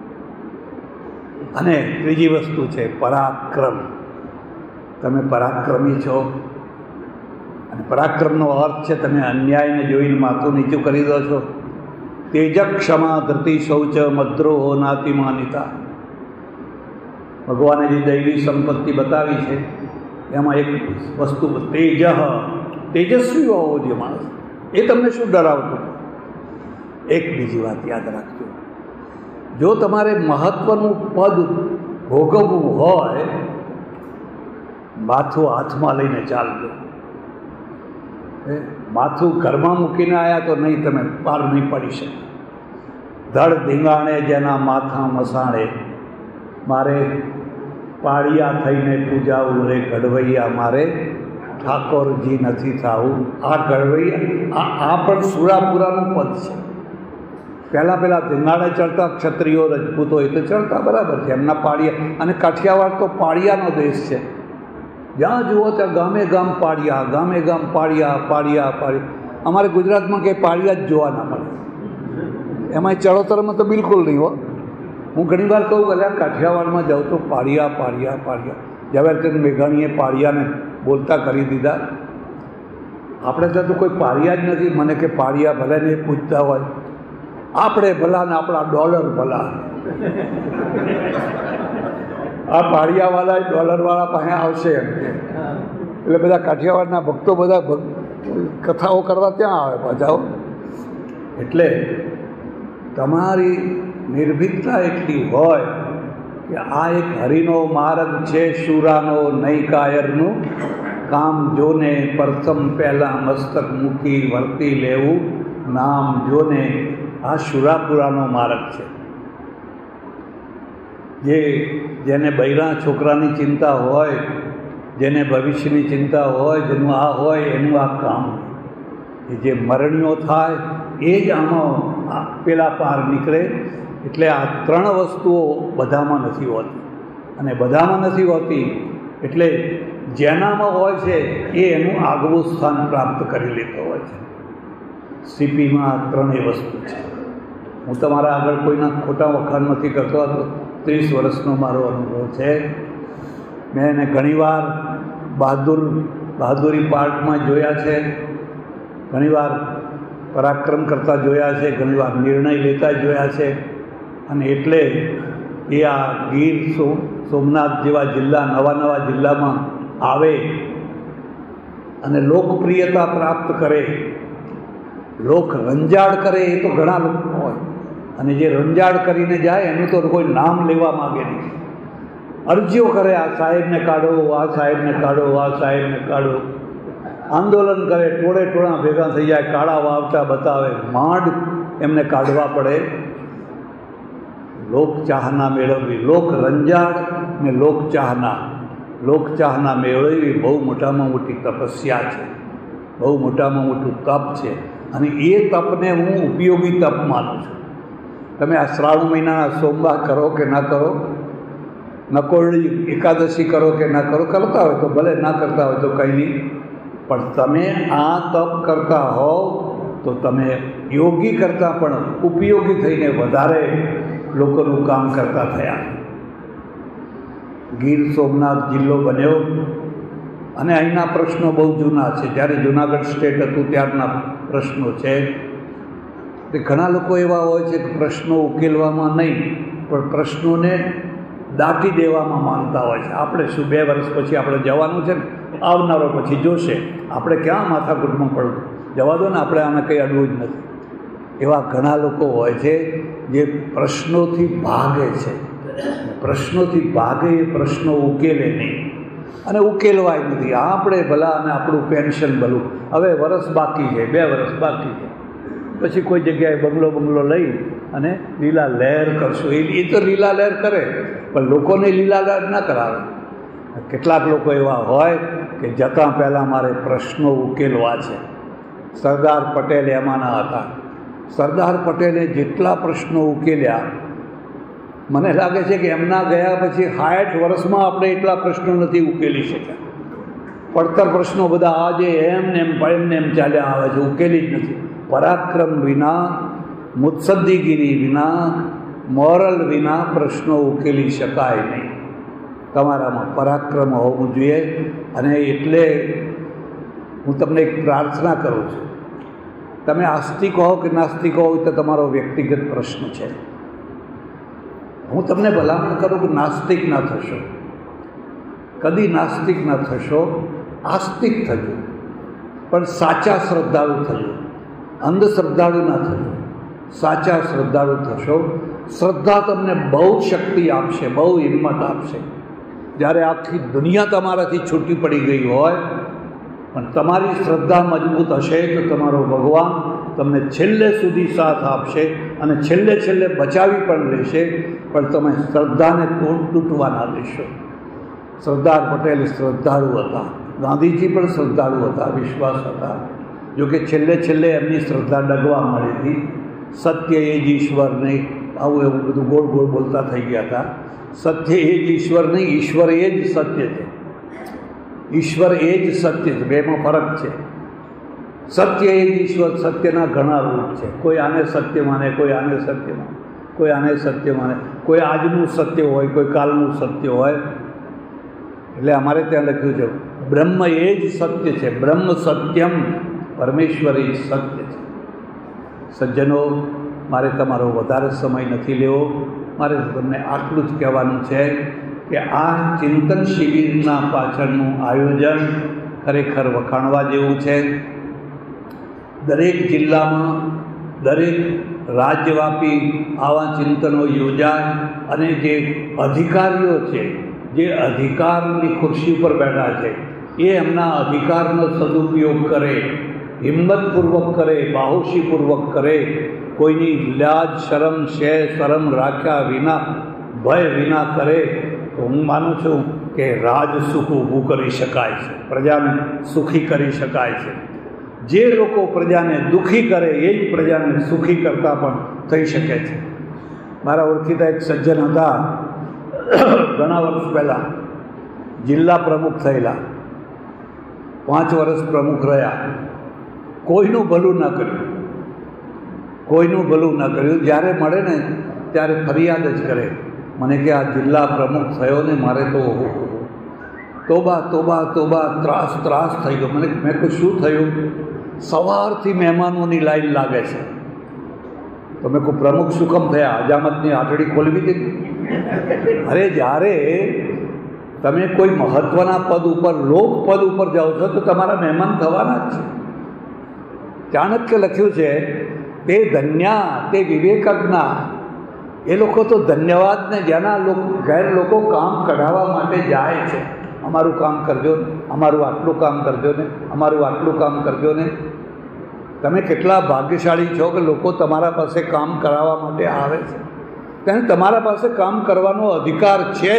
અને ત્રીજી વસ્તુ છે પરાક્રમ. તમે પરાક્રમી છો, અને પરાક્રમનો અર્થ છે તમે અન્યાયને જોઈને માથું નીચું કરી દો છો. તેજ ક્ષમા ધૃતિ શૌચ મદ્રોહો નાતિમાનિતા. ભગવાને જે દૈવી સંપત્તિ બતાવી છે એમાં એક વસ્તુ તેજ, તેજસ્વી હોવો જોઈએ માણસ. એ તમને શું ડરાવતું? એક બીજી વાત યાદ રાખજો, જો તમારે મહત્વનું પદ ભોગવવું હોય, માથું હાથમાં લઈને ચાલજો. માથું ઘરમાં મૂકીને આવ્યા તો નહીં, તમે પાર નહીં પડી શકે. ધડ ધીંગાણે જેના માથા મસાણે, મારે પાળિયા થઈને પૂજાવું રે ઘડવૈયા, મારે ઠાકોરજી નથી થવું. આ ઘડવૈયા આ આ પણ સુરાપુરાનું પદ છે. પહેલાં પહેલાં ધીંગાણે ચડતા ક્ષત્રિયો રજપૂતો એ તો ચડતા બરાબર છે, એમના પાળિયા. અને કાઠિયાવાડ તો પાળિયાનો દેશ છે. જ્યાં જુઓ ત્યાં ગામે ગામ પાળિયા, ગામે ગામ પાળિયા, પાળિયા પાળિયા. અમારે ગુજરાતમાં કંઈ પાળિયા જ જોવા ના મળે. એમાંય ચડોતરમાં તો બિલકુલ નહીં હો. હું ઘણી વાર કહું કે કાઠિયાવાડમાં જાઉં તો પાળિયા પાળિયા પાળિયા. ઝવેરચંદ મેઘાણીએ પાળિયાને બોલતા કરી દીધા. આપણે ત્યાં તો કોઈ પાળિયા જ નથી. મને કે પાળિયા ભલે ને પૂછતા હોય, આપણે ભલા ને આપણા ડોલર ભલા. આ પાળિયાવાળા ડોલરવાળા પાસે આવશે એમ કે. એટલે બધા કાઠિયાવાડના ભક્તો બધા કથાઓ કરવા ત્યાં આવે પાછાઓ. એટલે તમારી નિર્ભીકતા એટલી હોય કે આ એક હરિનો માર્ગ છે, શુરાનો નહીં કાયરનું. કામ જોને પ્રથમ પહેલાં મસ્તક મૂકી વર્તી લેવું નામ જોને. આ શુરાપુરાનો માર્ગ છે. જે જેને બૈરા છોકરાની ચિંતા હોય, જેને ભવિષ્યની ચિંતા હોય, જેનું આ હોય એનું આ કામ. એ જે મરણીઓ થાય એ જ આમાં પેલા પાર નીકળે. એટલે આ ત્રણ વસ્તુઓ બધામાં નથી હોતી, અને બધામાં નથી હોતી એટલે જેનામાં હોય છે એ એનું આગવું સ્થાન પ્રાપ્ત કરી લેતો હોય છે. સીપીમાં ત્રણેય વસ્તુ છે. હું તમારા આગળ કોઈના ખોટા વખાણ નથી કરતો. હતો ત્રીસ વર્ષનો મારો અનુભવ છે. મેં એને ઘણીવાર બહાદુર બહાદુરી પાર્ટમાં જોયા છે, ઘણીવાર પરાક્રમ કરતા જોયા છે, ઘણીવાર નિર્ણય લેતા જોયા છે. અને એટલે એ આ ગીર સોમનાથ જેવા જિલ્લા, નવા નવા જિલ્લામાં આવે અને લોકપ્રિયતા પ્રાપ્ત કરે, લોક રંજાડ કરે, એ તો ઘણા લોકો હોય. અને જે રંજાડ કરીને જાય એનું તો કોઈ નામ લેવા માગે નહીં. અરજીઓ કરે, આ સાહેબને કાઢો, આ સાહેબને કાઢો, આ સાહેબને કાઢો. આંદોલન કરે, ટોળે ટોળા ભેગા થઈ જાય, કાળા વાવટા બતાવે, માંડ એમને કાઢવા પડે. લોકચાહના મેળવવી, લોક રંજાડ ને લોકચાહના, લોકચાહના મેળવવી બહુ મોટામાં મોટી તપસ્યા છે, બહુ મોટામાં મોટું તપ છે. અને એ તપને હું ઉપયોગી તપ માનું છું. તમે આ શ્રાવણ મહિનાના સોમવાર કરો કે ના કરો, નકોરડી એકાદશી કરો કે ના કરો, કરતા હોય તો ભલે, ના કરતા હોય તો કંઈ નહીં. પણ તમે આ તપ કરતા હોવ તો તમે યોગી કરતાં પણ ઉપયોગી થઈને વધારે લોકોનું કામ કરતા થયા. ગીર સોમનાથ જિલ્લો બન્યો અને અહીંના પ્રશ્નો બહુ જૂના છે. જ્યારે જૂનાગઢ સ્ટેટ હતું ત્યારના પ્રશ્નો છે. તે ઘણા લોકો એવા હોય છે કે પ્રશ્નો ઉકેલવામાં નહીં પણ પ્રશ્નોને દાટી દેવામાં માનતા હોય છે. આપણે શું બે વર્ષ પછી આપણે જવાનું છે ને, આવનારો પછી જોશે, આપણે ક્યાં માથાકૂટમાં પડવું, જવા દો ને, આપણે આને કંઈ અડવું જ નથી. એવા ઘણા લોકો હોય છે જે પ્રશ્નોથી ભાગે છે. પ્રશ્નોથી ભાગે એ પ્રશ્નો ઉકેલે નહીં અને ઉકેલવાય નથી. આપણે ભલા અને આપણું પેન્શન ભલું, હવે વરસ બાકી છે, બે વરસ બાકી છે, પછી કોઈ જગ્યાએ બંગલો બંગલો લઈ અને લીલા લહેર કરશું. એ એ તો લીલા લહેર કરે પણ લોકોને લીલા લહેર ના કરાવે. કેટલાક લોકો એવા હોય કે જતાં પહેલાં મારે પ્રશ્નો ઉકેલવા છે. સરદાર પટેલ એમાંના હતા. સરદાર પટેલે જેટલા પ્રશ્નો ઉકેલ્યા મને લાગે છે કે એમના ગયા પછી સાઠ વર્ષમાં આપણે એટલા પ્રશ્નો નથી ઉકેલી શક્યા. પડતર પ્રશ્નો બધા આજે એમને એમ એમને એમ ચાલ્યા આવે છે, ઉકેલી જ નથી. પરાક્રમ વિના, મુત્સદ્દીગીરી વિના, મોરલ વિના પ્રશ્નો ઉકેલી શકાય નહીં. તમારામાં પરાક્રમ હોવું જોઈએ. અને એટલે હું તમને એક પ્રાર્થના કરું છું. તમે આસ્તિક હો કે નાસ્તિક હો તો તમારો વ્યક્તિગત પ્રશ્ન છે. હું તમને ભલામણ કરું કે નાસ્તિક ના થશો, કદી નાસ્તિક ના થશો, આસ્તિક થજો, પણ સાચા શ્રદ્ધાળુ થજો. અંધશ્રદ્ધાળુ ના થજો, સાચા શ્રદ્ધાળુ થશો. શ્રદ્ધા તમને બહુ શક્તિ આપશે, બહુ હિંમત આપશે. જ્યારે આખી દુનિયા તમારાથી છૂટી પડી ગઈ હોય પણ તમારી શ્રદ્ધા મજબૂત હશે તો તમારો ભગવાન તમને છેલ્લે સુધી સાથ આપશે અને છેલ્લે છેલ્લે બચાવી પણ લેશે. પણ તમે શ્રદ્ધાને તોડ તૂટવા ના દેશો. સરદાર પટેલ શ્રદ્ધાળુ હતા, ગાંધીજી પણ શ્રદ્ધાળુ હતા, વિશ્વાસ હતા. જોકે છેલ્લે છેલ્લે એમની શ્રદ્ધા ડગવા મળી હતી. સત્ય એ જ ઈશ્વર નહીં, આવું એવું બધું ગોળ ગોળ બોલતા થઈ ગયા હતા. સત્ય એ જ ઈશ્વર નહીં, ઈશ્વર એ જ સત્ય છે. ઈશ્વર એ જ સત્ય છે, બેમાં ફરક છે. સત્ય એ જ ઈશ્વર, સત્યના ઘણા રૂપ છે. કોઈ આને સત્ય માને, કોઈ આને સત્ય માને, કોઈ આને સત્ય માને, કોઈ આજનું સત્ય હોય, કોઈ કાલનું સત્ય હોય. એટલે અમારે ત્યાં લખ્યું છે બ્રહ્મ એ જ સત્ય છે, બ્રહ્મ સત્યમ, પરમેશ્વર એ સત્ય છે. સજ્જનો, મારે તમારો વધારે સમય નથી લેવો. મારે તમને આટલું જ કહેવાનું છે કે આ ચિંતન શિબિરના પાછળનું આયોજન ખરેખર વખાણવા જેવું છે. દરેક જિલ્લામાં, દરેક રાજ્યવ્યાપી આવા ચિંતનો યોજાય અને જે અધિકારીઓ છે, જે અધિકારની ખુરશી ઉપર બેઠા છે, એ એમના અધિકારનો સદુપયોગ કરે, હિંમતપૂર્વક કરે, બાહોશીપૂર્વક કરે. કોઈની લાજ શરમ છે શરમ રાખ્યા વિના, ભય વિના કરે તો હું માનું છું કે રાજ સુખ ઊભું કરી શકાય છે, પ્રજાને સુખી કરી શકાય છે. જે લોકો પ્રજાને દુઃખી કરે એ જ પ્રજાને સુખી કરતા પણ થઈ શકે છે. મારા ઓળખીતા એક સજ્જન હતા, ઘણા વર્ષ પહેલાં જિલ્લા પ્રમુખ થયેલા, પાંચ વર્ષ પ્રમુખ રહ્યા, કોઈનું ભલું ના કર્યું, કોઈનું ભલું ના કર્યું. જ્યારે મળે ને ત્યારે ફરિયાદ જ કરે. મને કે આ જિલ્લા પ્રમુખ થયો ને મારે તો તોબા તોબા તોબા ત્રાસ ત્રાસ થઈ ગયો. મને મેં કહ્યું શું થયું? સવારથી મહેમાનોની લાઈન લાગે છે. તો મેં કહું પ્રમુખ શું કામ થયા? હજામતની આટડી ખોલવી હતી. અરે જ્યારે તમે કોઈ મહત્ત્વના પદ ઉપર, લોક પદ ઉપર જાઓ છો તો તમારા મહેમાન થવાના જ છે. ચાણક્ય લખ્યું છે તે ધન્યા તે વિવેકજ્ઞા. એ લોકો તો ધન્યવાદને જેના લોકો ગેર લોકો કામ કઢાવવા માટે જાય છે. અમારું કામ કરજો ને, અમારું આટલું કામ કરજો ને, અમારું આટલું કામ કરજો ને. તમે કેટલા ભાગ્યશાળી છો કે લોકો તમારા પાસે કામ કરાવવા માટે આવે છે. તેને તમારા પાસે કામ કરવાનો અધિકાર છે.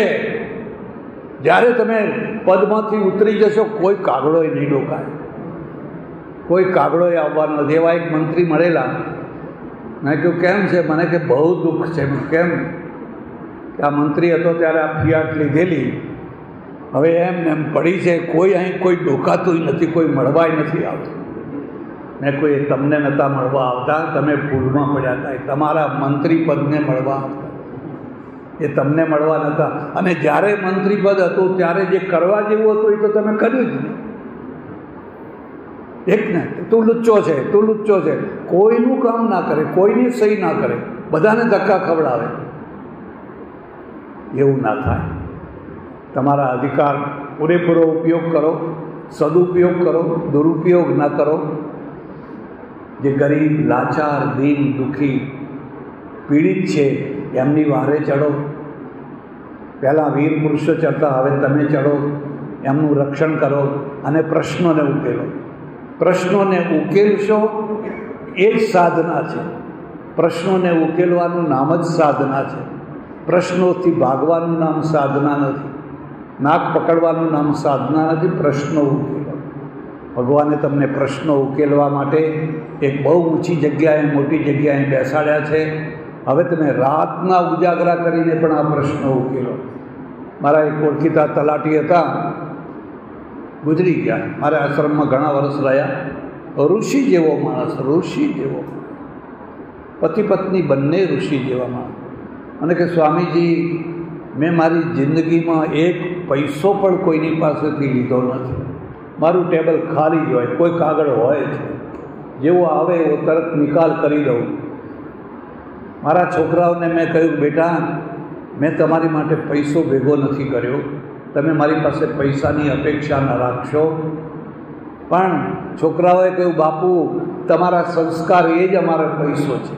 જ્યારે તમે પદમાંથી ઉતરી જશો કોઈ કાગડોય નહીં ડોકાય, કોઈ કાગડોય આવવાનો નથી. એવા એક મંત્રી મળેલા, મેં કહ્યું કેમ છે? મને કે બહુ દુઃખ છે. કેમ? કે આ મંત્રી હતો ત્યારે આ ફિયાટ લીધેલી, હવે એમ ને એમ પડી છે, કોઈ અહીં કોઈ ડોકાતું નથી, કોઈ મળવાય નથી આવતું. મેં કોઈ તમને નહોતા મળવા આવતા, તમે ભૂલમાં પડ્યા હતા. તમારા મંત્રી પદને મળવા આવતા, એ તમને મળવા નહોતા. અને જ્યારે મંત્રી પદ હતું ત્યારે જે કરવા જેવું હતું એ તો તમે કર્યું જ નહીં. એક ને તું લુચ્ચો છે, તું લુચ્ચો છે, કોઈનું કામ ના કરે, કોઈની સહી ના કરે, બધાને ધક્કા ખવડાવે. એવું ના થાય. તમારા અધિકાર પૂરેપૂરો ઉપયોગ કરો, સદુપયોગ કરો, દુરુપયોગ ના કરો. જે ગરીબ, લાચાર, દીન, દુઃખી, પીડિત છે એમની વારે ચડો. પહેલાં વીર પુરુષો ચડતા, હવે તમે ચડો, એમનું રક્ષણ કરો અને પ્રશ્નોને ઉકેલો. પ્રશ્નોને ઉકેલશો એ જ સાધના છે. પ્રશ્નોને ઉકેલવાનું નામ જ સાધના છે. પ્રશ્નોથી ભાગવાનું નામ સાધના નથી. નાક પકડવાનું નામ સાધના નથી. પ્રશ્નો ઉકેલો. ભગવાને તમને પ્રશ્નો ઉકેલવા માટે એક બહુ ઊંચી જગ્યાએ, મોટી જગ્યાએ બેસાડ્યા છે. હવે તમે રાતના ઉજાગરા કરીને પણ આ પ્રશ્ન ઉકેલો. મારા એક ઓળખીતા તલાટી હતા, ગુજરી ગયા. મારા આશ્રમમાં ઘણા વર્ષ રહ્યા. ઋષિ જેવો માણસ, ઋષિ જેવો, પતિ પત્ની બંને ઋષિ જેવા માણસ. અને કે સ્વામીજી, મેં મારી જિંદગીમાં એક પૈસો પણ કોઈની પાસેથી લીધો નથી. મારું ટેબલ ખાલી જ હોય, કોઈ કાગળ હોય છે, જેવો આવે એવો તરત નિકાલ કરી દઉં. મારા છોકરાઓને મેં કહ્યું, બેટા, મેં તમારી માટે પૈસો ભેગો નથી કર્યો, તમે મારી પાસે પૈસાની અપેક્ષા ન રાખશો. પણ છોકરાઓએ કહ્યું, બાપુ, તમારા સંસ્કાર એ જ અમારો પૈસો છે.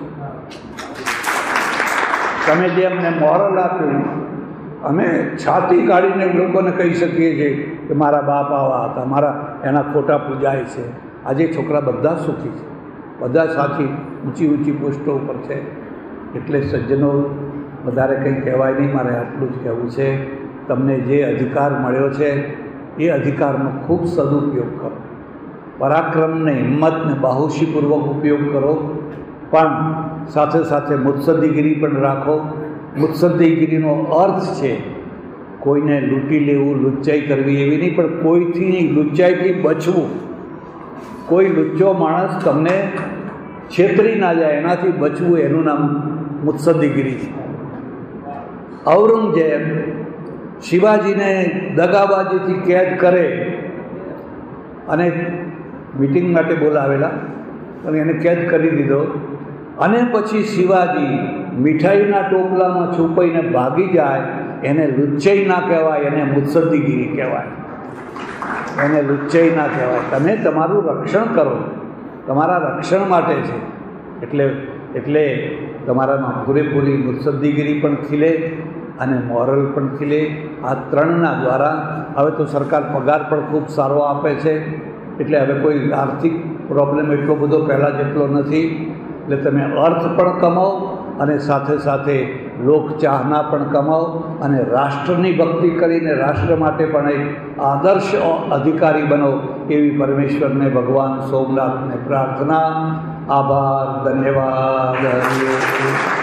તમે જે અમને મોરલ આપ્યું, અમે છાતી કાઢીને લોકોને કહી શકીએ છીએ કે મારા બાપ આવા હતા, મારા એના ખોટા પૂજાય છે. આજે છોકરા બધા સુખી છે, બધા સાથી ઊંચી ઊંચી પોસ્ટો ઉપર છે. એટલે સજ્જનો, વધારે કંઈ કહેવાય નહીં, મારે આટલું જ કહેવું છે. તમને જે અધિકાર મળ્યો છે એ અધિકારનો ખૂબ સદુપયોગ કરો. પરાક્રમને, હિંમતને બાહુશીપૂર્વક ઉપયોગ કરો, પણ સાથે સાથે મુત્સદ્દીગીરી પણ રાખો. મુત્સદ્દીગીરીનો અર્થ છે કોઈને લૂંટી લેવું, લુચ્ચાઈ કરવી એવી નહીં, પણ કોઈથી લુચ્ચાઈથી બચવું. કોઈ લુચ્ચો માણસ તમને છેતરી ના જાય એનાથી બચવું, એનું નામ મુત્સદ્દીગીરી છે. ઔરંગઝેબ શિવાજીને દગાબાજીથી કેદ કરે અને મીટિંગ માટે બોલાવેલા અને એને કેદ કરી દીધો. અને પછી શિવાજી મીઠાઈના ટોપલામાં છુપાઈને ભાગી જાય, એને લુચ્ચાઈ ના કહેવાય, એને મુત્સદ્દીગીરી કહેવાય. એને લુચ્ચાઈ ના કહેવાય. તમે તમારું રક્ષણ કરો, તમારા રક્ષણ માટે છે. એટલે એટલે તમારામાં પૂરેપૂરી મુત્સદ્દીગીરી પણ ખીલે અને મોરલ પણ ખીલે. આ ત્રણના દ્વારા હવે તો સરકાર પગાર પણ ખૂબ સારો આપે છે, એટલે હવે કોઈ આર્થિક પ્રોબ્લેમ એટલો બધો પહેલાં જેટલો નથી. એટલે તમે અર્થ પણ કમાઓ અને સાથે સાથે લોકચાહના પણ કમાઓ અને રાષ્ટ્રની ભક્તિ કરીને રાષ્ટ્ર માટે પણ એક આદર્શ અધિકારી બનો, એવી પરમેશ્વરને, ભગવાન સોમનાથને પ્રાર્થના. આભાર, ધન્યવાદ.